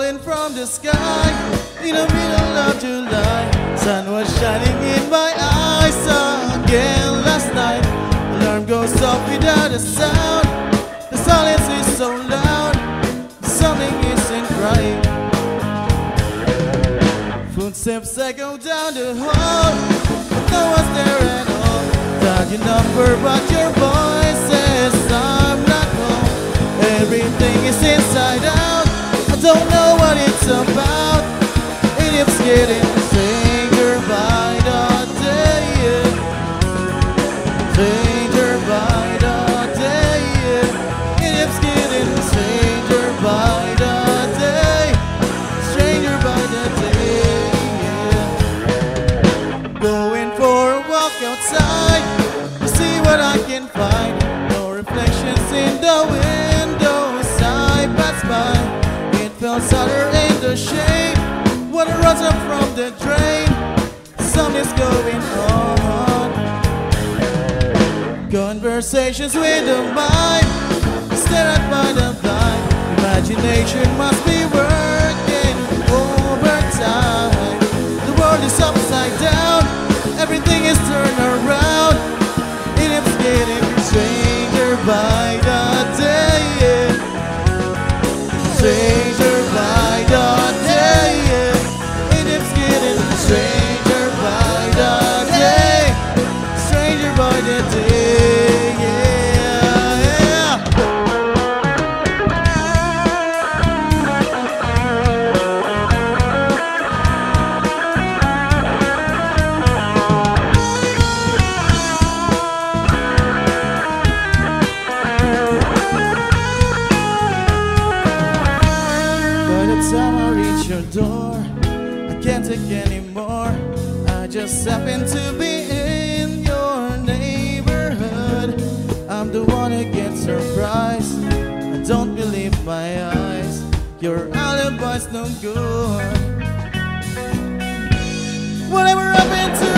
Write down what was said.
falling from the sky in the middle of July. Sun was shining in my eyes again last night. Alarm goes off without a sound. The silence is so loud. Something isn't right. Footsteps echo down the hall. No one's there at all. Dial your number but your voice says I'm not home. Everything is inside out. I don't know what it's about. It keeps getting stranger by the day. Stranger by the day. It keeps getting stranger by the day. Stranger by the day. Going for a walk outside to see what I can find. No reflections in the windows I pass by. It felt sadder in the shade. Water runs up from the drain. Something's going on. Conversations with the mind. Stare at by the blind. Imagination must be working overtime. The world is upside down. Everything is turned around. It is getting stranger by the day. Stranger by the day. It is getting stranger by the day. Stranger by the day. Door, I can't take anymore. I just happen to be in your neighborhood. I'm the one who gets surprised. I don't believe my eyes. Your alibi's no good. Whatever happened to